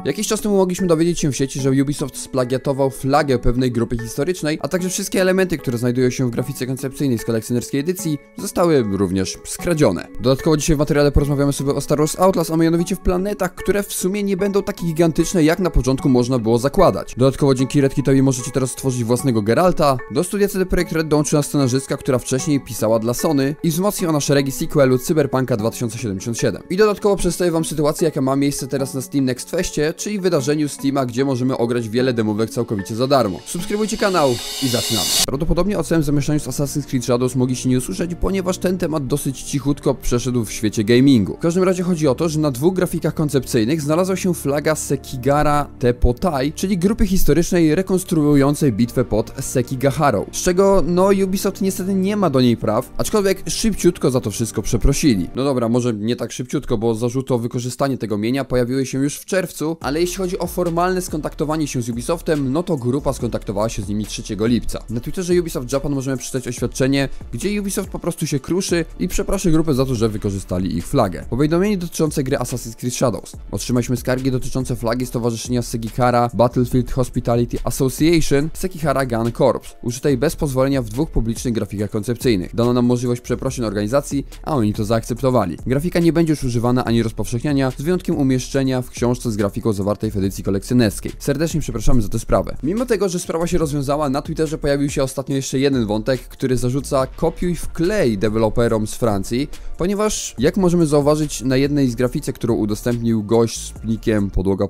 Jakiś czas temu mogliśmy dowiedzieć się w sieci, że Ubisoft splagiatował flagę pewnej grupy historycznej, a także wszystkie elementy, które znajdują się w grafice koncepcyjnej z kolekcjonerskiej edycji, zostały również skradzione. Dodatkowo dzisiaj w materiale porozmawiamy sobie o Star Wars Outlaws, a mianowicie w planetach, które w sumie nie będą takie gigantyczne, jak na początku można było zakładać. Dodatkowo dzięki Red Kitowi możecie teraz stworzyć własnego Geralta. Do studia CD Projekt Red dołączyła scenarzystka, która wcześniej pisała dla Sony i wzmocni ona szeregi sequelu Cyberpunka 2077. I dodatkowo przedstawię wam sytuację, jaka ma miejsce teraz na Steam Next Festie, czyli wydarzeniu Steama, gdzie możemy ograć wiele demówek całkowicie za darmo. Subskrybujcie kanał i zaczynamy. Prawdopodobnie o całym zamieszaniu z Assassin's Creed Shadows mogliście nie usłyszeć, ponieważ ten temat dosyć cichutko przeszedł w świecie gamingu. W każdym razie chodzi o to, że na dwóch grafikach koncepcyjnych znalazła się flaga Sekigahara Tepotai, czyli grupy historycznej rekonstruującej bitwę pod Sekigaharą, z czego no Ubisoft niestety nie ma do niej praw, aczkolwiek szybciutko za to wszystko przeprosili. No dobra, może nie tak szybciutko, bo zarzuty o wykorzystanie tego mienia pojawiły się już w czerwcu, ale jeśli chodzi o formalne skontaktowanie się z Ubisoftem, no to grupa skontaktowała się z nimi 3 lipca. Na Twitterze Ubisoft Japan możemy przeczytać oświadczenie, gdzie Ubisoft po prostu się kruszy i przeprosi grupę za to, że wykorzystali ich flagę. Powiadomienie dotyczące gry Assassin's Creed Shadows. Otrzymaliśmy skargi dotyczące flagi Stowarzyszenia Sekihara Battlefield Hospitality Association Sekihara Gun Corps, użytej bez pozwolenia w dwóch publicznych grafikach koncepcyjnych. Dano nam możliwość przeprosin organizacji, a oni to zaakceptowali. Grafika nie będzie już używana ani rozpowszechniania, z wyjątkiem umieszczenia w książce z grafiką zawartej w edycji kolekcjonerskiej. Serdecznie przepraszamy za tę sprawę. Mimo tego, że sprawa się rozwiązała, na Twitterze pojawił się ostatnio jeszcze jeden wątek, który zarzuca kopiuj wklej deweloperom z Francji, ponieważ jak możemy zauważyć na jednej z grafice, którą udostępnił gość z plikiem podłoga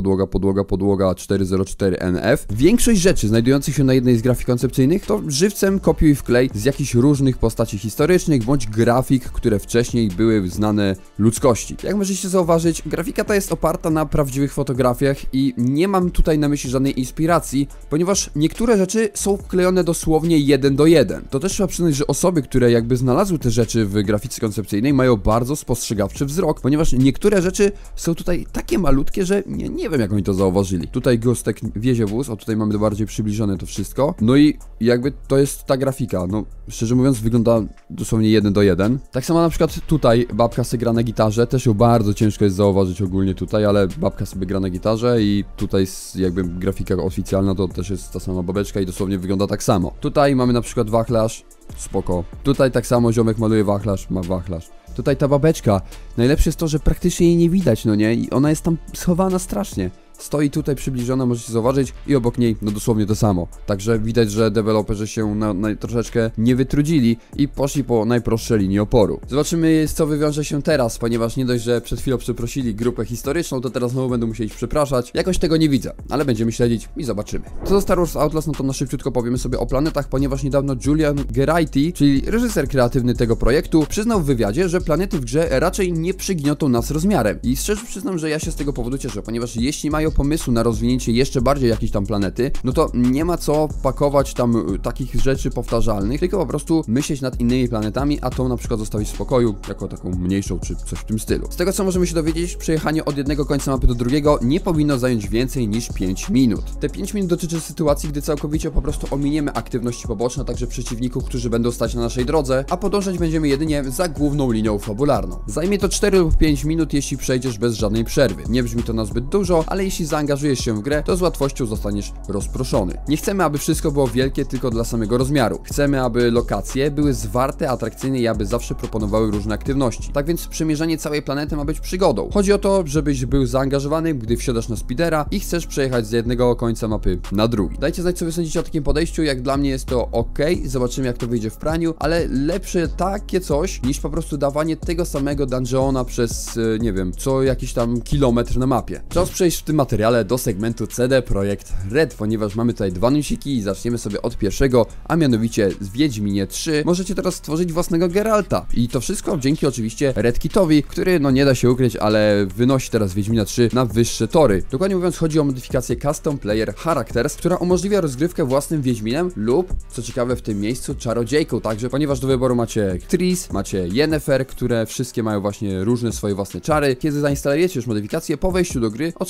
404NF, większość rzeczy znajdujących się na jednej z grafik koncepcyjnych to żywcem kopiuj wklej z jakichś różnych postaci historycznych bądź grafik, które wcześniej były znane ludzkości. Jak możecie zauważyć, grafika ta jest oparta na prawdziwych fotografiach i nie mam tutaj na myśli żadnej inspiracji, ponieważ niektóre rzeczy są wklejone dosłownie 1 do 1. To też trzeba przyznać, że osoby, które jakby znalazły te rzeczy w grafice koncepcyjnej, mają bardzo spostrzegawczy wzrok, ponieważ niektóre rzeczy są tutaj takie malutkie, że nie wiem jak oni to zauważyli. Tutaj Gostek wiezie wóz, a tutaj mamy bardziej przybliżone to wszystko. No i jakby to jest ta grafika, no szczerze mówiąc wygląda dosłownie 1 do 1. Tak samo na przykład tutaj babka sobie gra na gitarze, też ją bardzo ciężko jest zauważyć ogólnie tutaj, ale babka sobie gra na gitarze i tutaj jakby grafika oficjalna to też jest ta sama babeczka i dosłownie wygląda tak samo. Tutaj mamy na przykład wachlarz, spoko. Tutaj tak samo ziomek maluje wachlarz, ma wachlarz. Tutaj ta babeczka, najlepsze jest to, że praktycznie jej nie widać, no nie? I ona jest tam schowana strasznie. Stoi tutaj przybliżona, możecie zauważyć i obok niej, no dosłownie to samo. Także widać, że deweloperzy się troszeczkę nie wytrudzili i poszli po najprostsze linii oporu. Zobaczymy, co wywiąże się teraz, ponieważ nie dość, że przed chwilą przeprosili grupę historyczną, to teraz znowu będą musieli przepraszać. Jakoś tego nie widzę, ale będziemy śledzić i zobaczymy. Co do Star Wars Outlaws, no to na szybciutko powiemy sobie o planetach, ponieważ niedawno Julian Geraghty, czyli reżyser kreatywny tego projektu, przyznał w wywiadzie, że planety w grze raczej nie przygniotą nas rozmiarem. I szczerze przyznam, że ja się z tego powodu cieszę, ponieważ jeśli mają pomysłu na rozwinięcie jeszcze bardziej jakiejś tam planety, no to nie ma co pakować tam takich rzeczy powtarzalnych, tylko po prostu myśleć nad innymi planetami, a tą na przykład zostawić w spokoju, jako taką mniejszą, czy coś w tym stylu. Z tego co możemy się dowiedzieć, przejechanie od jednego końca mapy do drugiego nie powinno zająć więcej niż 5 minut. Te 5 minut dotyczy sytuacji, gdy całkowicie po prostu ominiemy aktywności poboczne, także przeciwników, którzy będą stać na naszej drodze, a podążać będziemy jedynie za główną linią fabularną. Zajmie to 4 lub 5 minut, jeśli przejdziesz bez żadnej przerwy. Nie brzmi to na zbyt dużo, ale jeśli zaangażujesz się w grę, to z łatwością zostaniesz rozproszony. Nie chcemy, aby wszystko było wielkie tylko dla samego rozmiaru. Chcemy, aby lokacje były zwarte, atrakcyjne i aby zawsze proponowały różne aktywności. Tak więc przemierzanie całej planety ma być przygodą. Chodzi o to, żebyś był zaangażowany, gdy wsiadasz na speedera i chcesz przejechać z jednego końca mapy na drugi. Dajcie znać, co wy sądzicie o takim podejściu. Jak dla mnie jest to ok, zobaczymy jak to wyjdzie w praniu, ale lepsze takie coś, niż po prostu dawanie tego samego dungeona przez, nie wiem, co jakiś tam kilometr na mapie. Czas przejść w tym materiale do segmentu CD Projekt Red, ponieważ mamy tutaj dwa newsiki i zaczniemy sobie od pierwszego, a mianowicie z Wiedźminie 3 możecie teraz stworzyć własnego Geralta. I to wszystko dzięki oczywiście Red Kitowi, który no nie da się ukryć, ale wynosi teraz Wiedźmina 3 na wyższe tory. Dokładnie mówiąc chodzi o modyfikację Custom Player Characters, która umożliwia rozgrywkę własnym Wiedźminem lub, co ciekawe w tym miejscu, czarodziejką także, ponieważ do wyboru macie Triss, macie Yennefer, które wszystkie mają właśnie różne swoje własne czary. Kiedy zainstalujecie już modyfikację, po wejściu do gry otrzymacie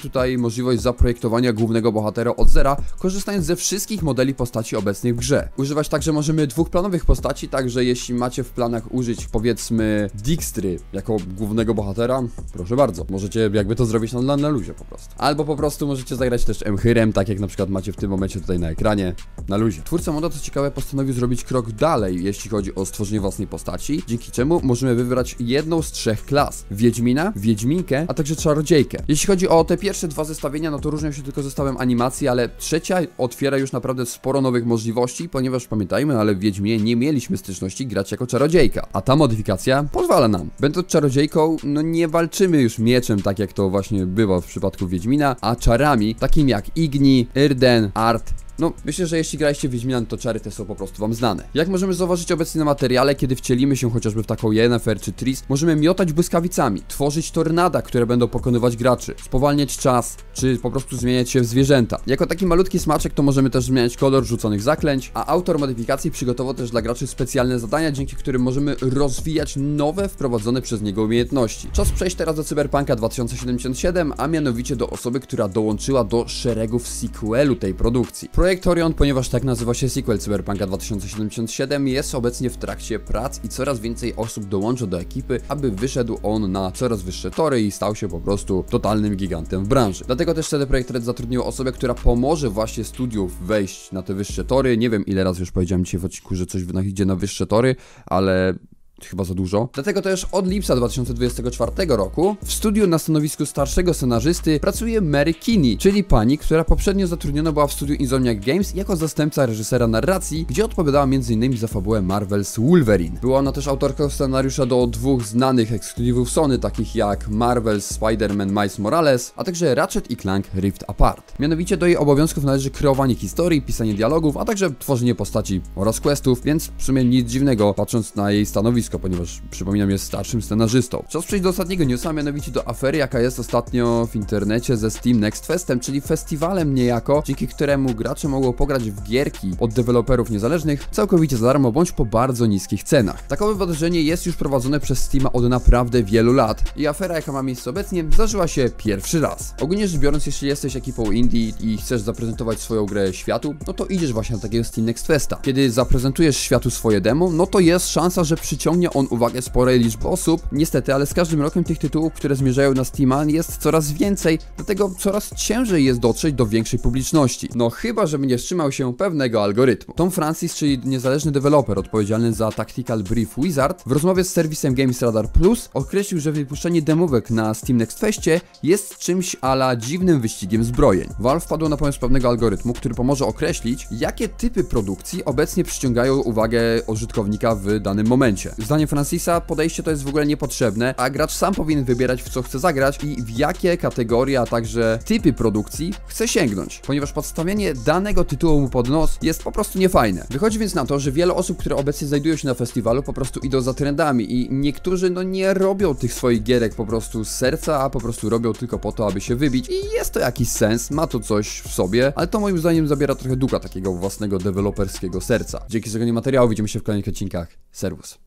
tutaj możliwość zaprojektowania głównego bohatera od zera, korzystając ze wszystkich modeli postaci obecnych w grze. Używać także możemy dwuplanowych postaci, także jeśli macie w planach użyć, powiedzmy, Dijkstry jako głównego bohatera, proszę bardzo, możecie jakby to zrobić na luzie po prostu. Albo po prostu możecie zagrać też Emhyrem, tak jak na przykład macie w tym momencie tutaj na ekranie, na luzie. Twórca moda, co ciekawe, postanowił zrobić krok dalej, jeśli chodzi o stworzenie własnej postaci, dzięki czemu możemy wybrać jedną z 3 klas: Wiedźmina, Wiedźminkę, a także Czarodziejkę. Jeśli chodzi o te pierwsze 2 zestawienia, no to różnią się tylko zestawem animacji, ale trzecia otwiera już naprawdę sporo nowych możliwości, ponieważ pamiętajmy, ale w Wiedźminie nie mieliśmy styczności grać jako czarodziejka, a ta modyfikacja pozwala nam. Będąc czarodziejką, no nie walczymy już mieczem, tak jak to właśnie bywa w przypadku Wiedźmina, a czarami, takim jak Igni, Yrden, Art. No, myślę, że jeśli graliście w Wiedźmina, to czary te są po prostu wam znane. Jak możemy zauważyć obecnie na materiale, kiedy wcielimy się chociażby w taką Yennefer czy Triss, możemy miotać błyskawicami, tworzyć tornada, które będą pokonywać graczy, spowalniać czas, czy po prostu zmieniać się w zwierzęta. Jako taki malutki smaczek to możemy też zmieniać kolor rzuconych zaklęć, a autor modyfikacji przygotował też dla graczy specjalne zadania, dzięki którym możemy rozwijać nowe, wprowadzone przez niego umiejętności. Czas przejść teraz do Cyberpunka 2077, a mianowicie do osoby, która dołączyła do szeregów sequelu tej produkcji. Projekt Orion, ponieważ tak nazywa się sequel Cyberpunka 2077, jest obecnie w trakcie prac i coraz więcej osób dołącza do ekipy, aby wyszedł on na coraz wyższe tory i stał się po prostu totalnym gigantem w branży. Dlatego też CD Projekt Red zatrudnił osobę, która pomoże właśnie studiów wejść na te wyższe tory. Nie wiem, ile razy już powiedziałem dzisiaj w odcinku, że coś idzie na wyższe tory, ale chyba za dużo. Dlatego też od lipca 2024 roku w studiu na stanowisku starszego scenarzysty pracuje Mary Kinney, czyli pani, która poprzednio zatrudniona była w studiu Insomniac Games jako zastępca reżysera narracji, gdzie odpowiadała m.in. za fabułę Marvel's Wolverine. Była ona też autorką scenariusza do 2 znanych ekskluzywów Sony, takich jak Marvel's Spider-Man Miles Morales, a także Ratchet & Clank Rift Apart. Mianowicie do jej obowiązków należy kreowanie historii, pisanie dialogów, a także tworzenie postaci oraz questów, więc w sumie nic dziwnego, patrząc na jej stanowisko, ponieważ, przypominam, jest starszym scenarzystą. Czas przejść do ostatniego newsa, mianowicie do afery, jaka jest ostatnio w internecie ze Steam Next Festem, czyli festiwalem niejako, dzięki któremu gracze mogą pograć w gierki od deweloperów niezależnych całkowicie za darmo, bądź po bardzo niskich cenach. Takowe wydarzenie jest już prowadzone przez Steama od naprawdę wielu lat i afera, jaka ma miejsce obecnie, zdarzyła się pierwszy raz. Ogólnie rzecz biorąc, jeśli jesteś ekipą indie i chcesz zaprezentować swoją grę światu, no to idziesz właśnie na takiego Steam Next Festa. Kiedy zaprezentujesz światu swoje demo, no to jest szansa, że przyciągnie on uwagę sporej liczby osób. Niestety, ale z każdym rokiem tych tytułów, które zmierzają na Steama, jest coraz więcej, dlatego coraz ciężej jest dotrzeć do większej publiczności. No chyba, żeby nie wstrzymał się pewnego algorytmu. Tom Francis, czyli niezależny deweloper odpowiedzialny za Tactical Brief Wizard, w rozmowie z serwisem Games Radar Plus określił, że wypuszczenie demówek na Steam Next Festie jest czymś a la dziwnym wyścigiem zbrojeń. Valve wpadło na pomysł pewnego algorytmu, który pomoże określić, jakie typy produkcji obecnie przyciągają uwagę użytkownika w danym momencie. Zdaniem Francisa podejście to jest w ogóle niepotrzebne, a gracz sam powinien wybierać, w co chce zagrać i w jakie kategorie, a także typy produkcji chce sięgnąć, ponieważ podstawianie danego tytułu mu pod nos jest po prostu niefajne. Wychodzi więc na to, że wiele osób, które obecnie znajdują się na festiwalu, po prostu idą za trendami i niektórzy no nie robią tych swoich gierek po prostu z serca, a po prostu robią tylko po to, aby się wybić i jest to jakiś sens, ma to coś w sobie, ale to moim zdaniem zabiera trochę ducha takiego własnego deweloperskiego serca. Dzięki za oglądanie materiału, widzimy się w kolejnych odcinkach. Servus.